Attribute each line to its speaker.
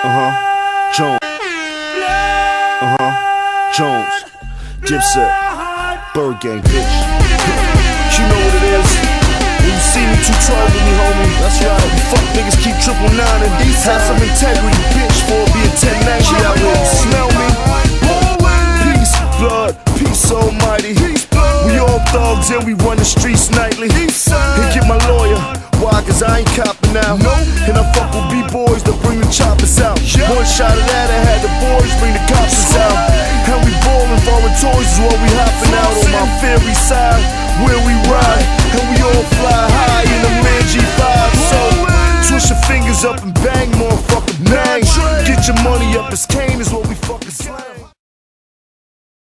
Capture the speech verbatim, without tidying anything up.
Speaker 1: Uh-huh. Jones. Uh-huh. Jones. Dipset. Bird Gang, bitch. You know what it is. When you see me, too troll with me, homie. That's right. You fuck niggas keep triple nine and these have some integrity, bitch. For it being ten ninety out here. You smell me? Peace, blood, peace almighty. We all thugs and we run the streets nightly. And get my lawyer. Why? Cause I ain't copping out. And I fuck with B-boys that bring the choppers out. One shot of that, I had the boys bring the cops out. And we ballin' foreign toys is what we hopping out on my